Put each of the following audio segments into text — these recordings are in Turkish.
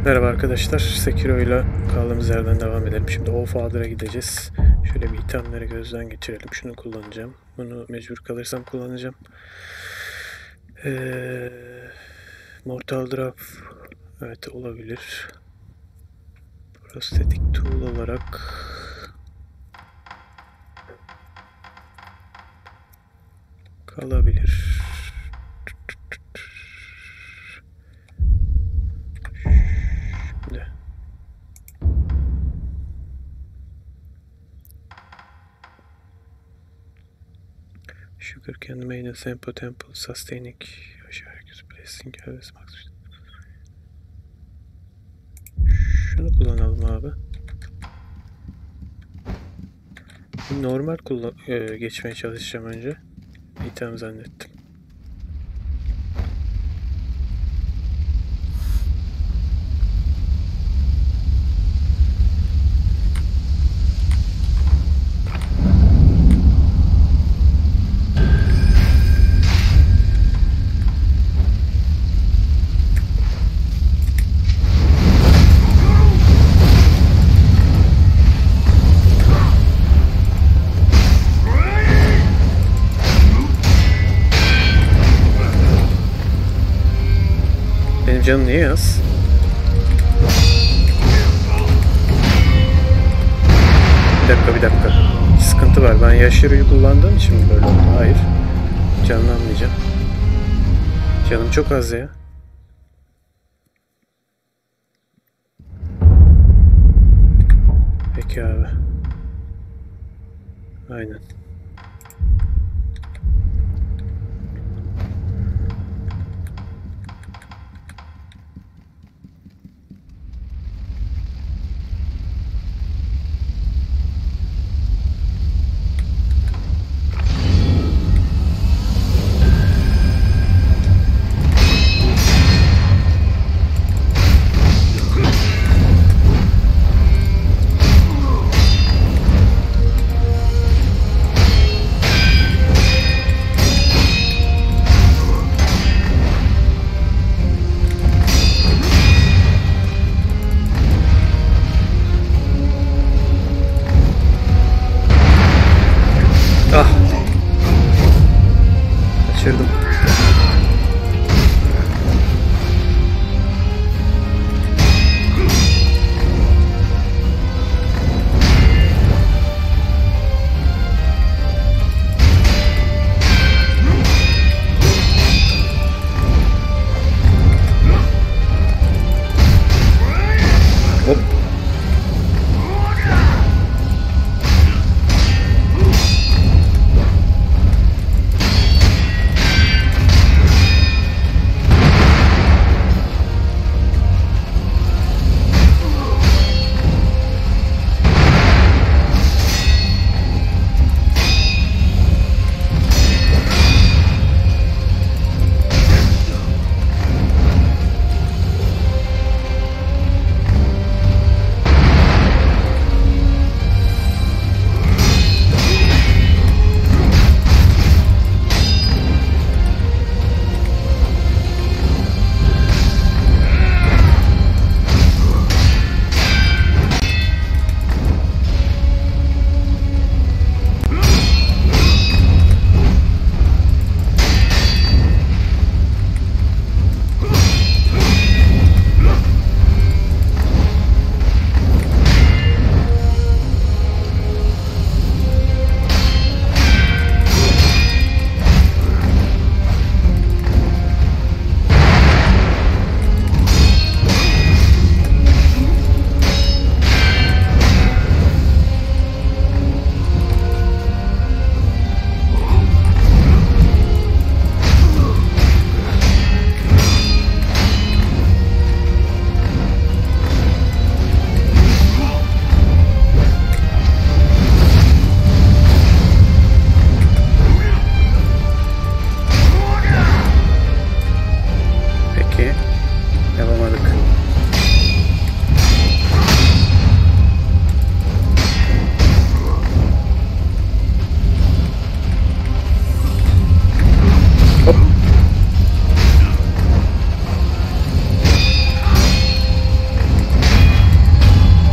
Merhaba arkadaşlar, Sekiro ile kaldığımız yerden devam edelim. Şimdi Allfather'a gideceğiz. Şöyle bir itemleri gözden geçirelim. Şunu kullanacağım. Bunu mecbur kalırsam kullanacağım. Mortal Drop. Evet, olabilir. Prosthetic Tool olarak kalabilir. Şimdi Sugar can maintain tempo sustaining aşağı blessing gelmesi maksimum. Şunu kullanalım abi. Normal geçmeye çalışacağım önce. İtem zannettim. Benim canım niye az? Bir dakika. Sıkıntı var. Ben yaşarıyı kullandığım için mi böyle oldu? Hayır. Canlanmayacağım. Canım çok az ya. Peki abi. Aynen. Kaçırdım. Hop.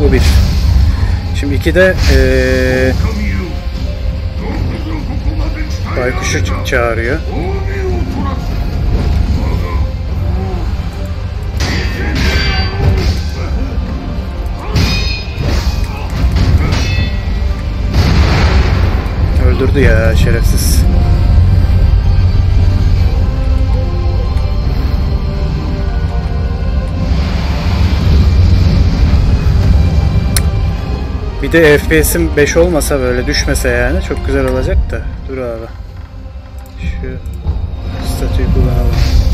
Bu bir. Şimdi 2'de baykuşu çağırıyor. Öldürdü ya şerefsiz. Bir de FPS'im 5 olmasa, böyle düşmese yani çok güzel olacak da. Dur abi. Şu statüyü kullanalım.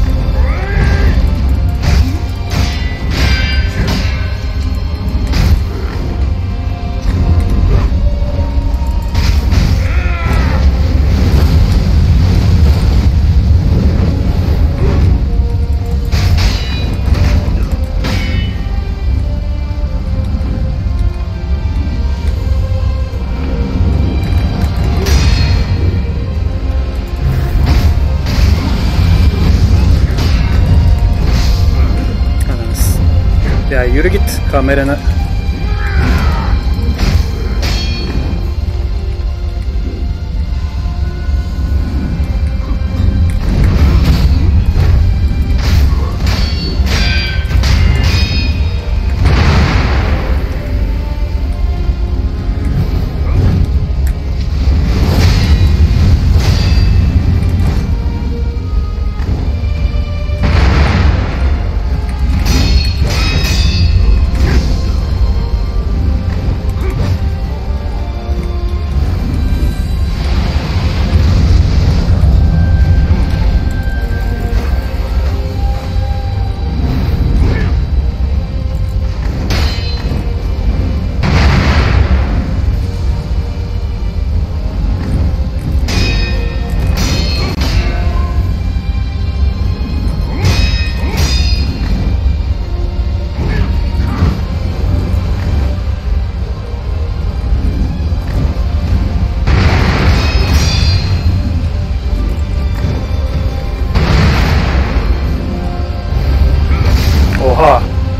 Ya yürü git kamerana. Oha.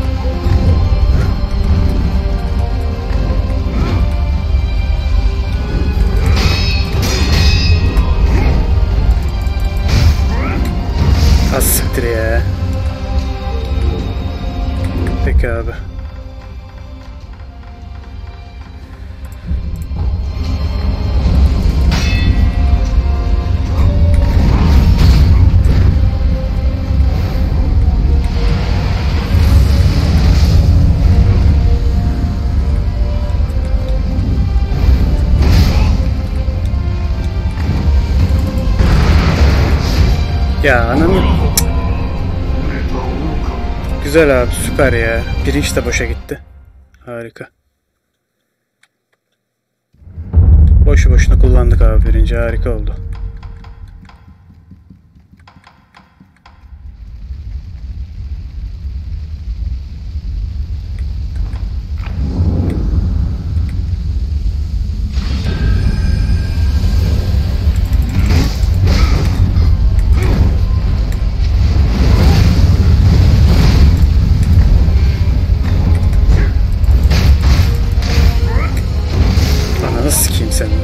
Az siktir ya. Peki abi. Ya ananı. Güzel abi, süper ya. Pirinç de boşa gitti. Harika. Boşu boşuna kullandık abi pirinci, harika oldu. Ananı sikeyim senin.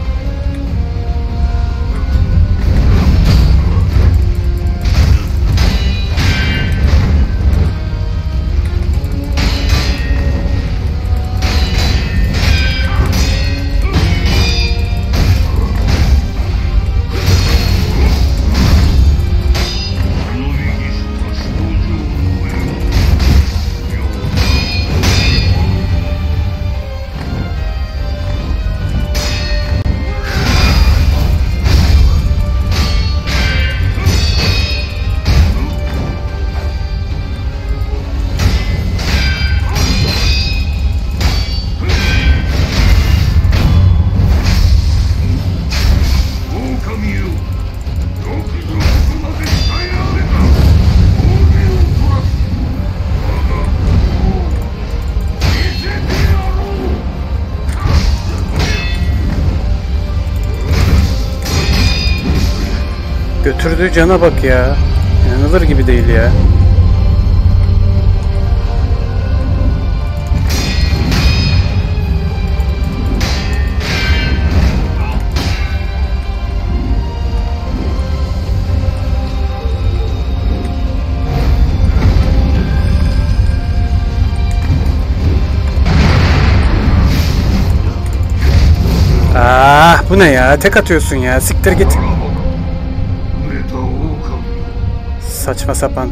Götürdüğü cana bak ya. İnanılır gibi değil ya. Bu ne ya? Tek atıyorsun ya. Siktir git. Saçma sapan.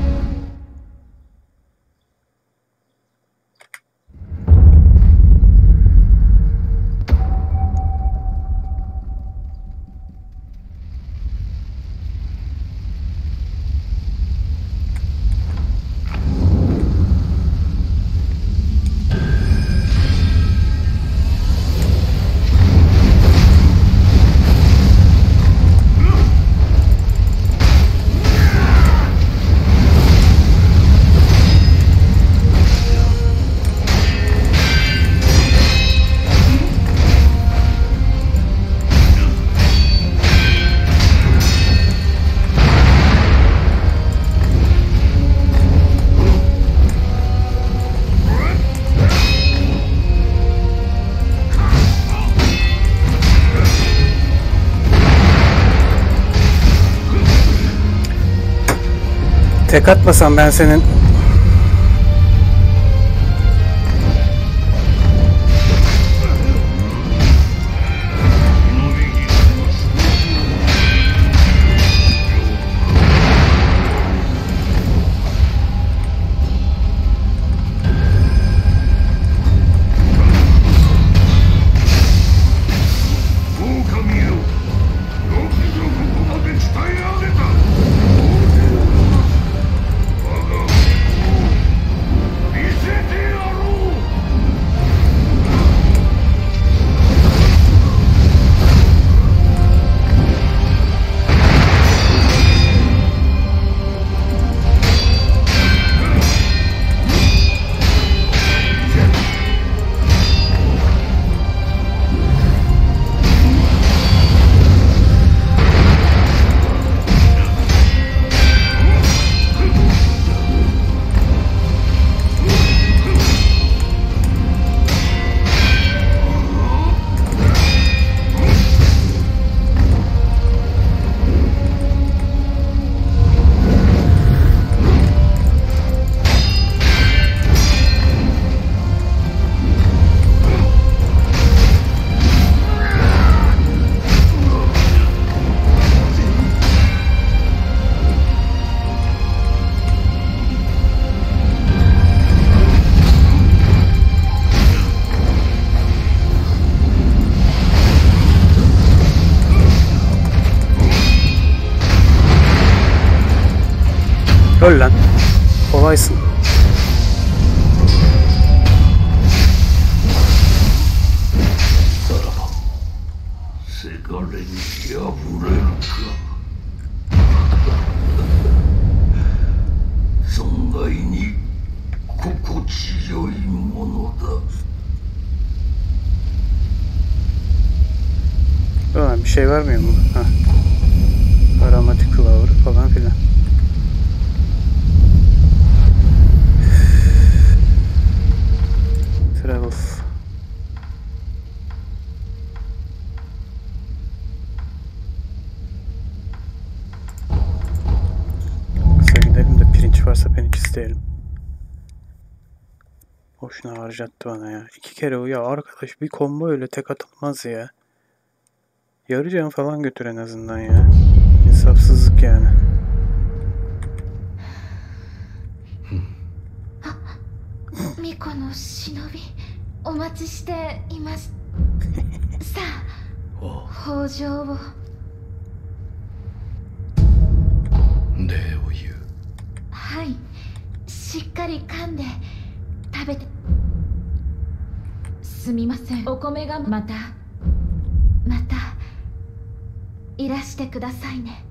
Tek atmasam ben senin. Öl lan. Kolaysın. Ulan bir şey vermiyor mu? Hah. Aromatik flower falan filan. Travel. Kısa gidelim de pirinç varsa pirinç isteyelim. Boşuna harcattı bana ya. 2 kere o ya arkadaş, bir combo öyle tek atılmaz ya. Yarı can falan götür en azından ya. İnsafsızlık yani. Mikoの忍びお待ちしています。さあ北条を礼を言う。 はい、しっかり噛んで食べて。すみません、お米がまたいらしてくださいね。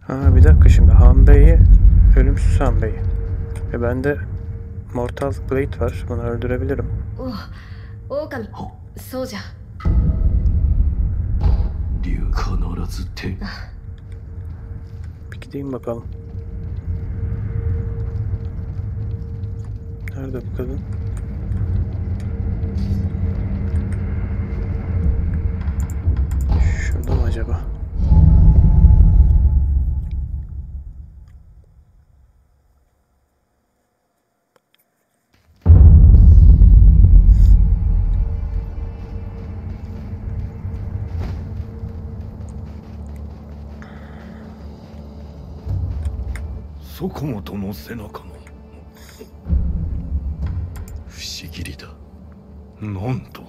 Ha bir dakika şimdi Han Bey'i, ölümsüz Han Bey'i. Bende Mortal Blade var. Bunu öldürebilirim. お狼そうじゃ。 竜必ず手 Bir gideyim bakalım. Nerede bu kadın? Şurada mı acaba? 底本の背中の不思議りだ。なんと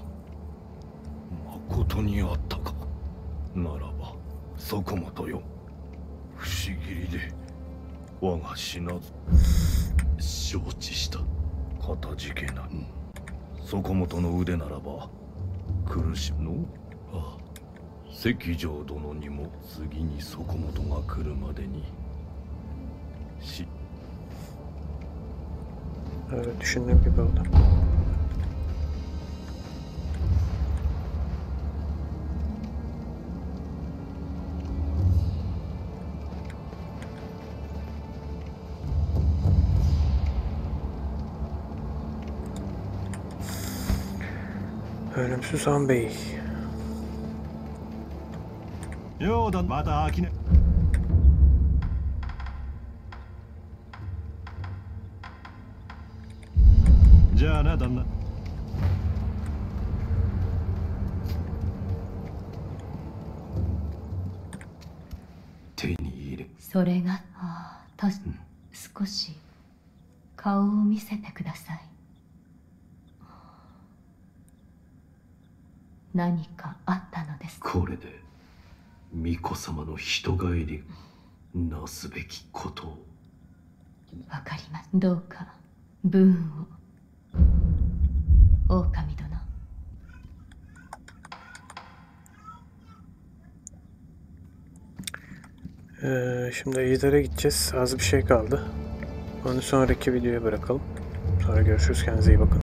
誠にあったか。ならば底本よ、不思議りで我が死なず。承知した。かたじけない。底本の腕ならば苦しむの。ああ、関城殿にも次に底本が来るまでに Evet, düşündüğüm gibi oldu. Ölümsüz Han Bey. ようだ、また飽きね。じゃあな、旦那。 手に入れ。 それが少し顔を見せてください。何かあったのですか。 これで巫女様の人帰りなすべきことを。 わかります。どうかブーンを。狼殿。 Şimdi Ejder'e gideceğiz. Az bir şey kaldı. Onu sonraki videoya bırakalım. Sonra görüşürüz. Kendinize iyi bakın.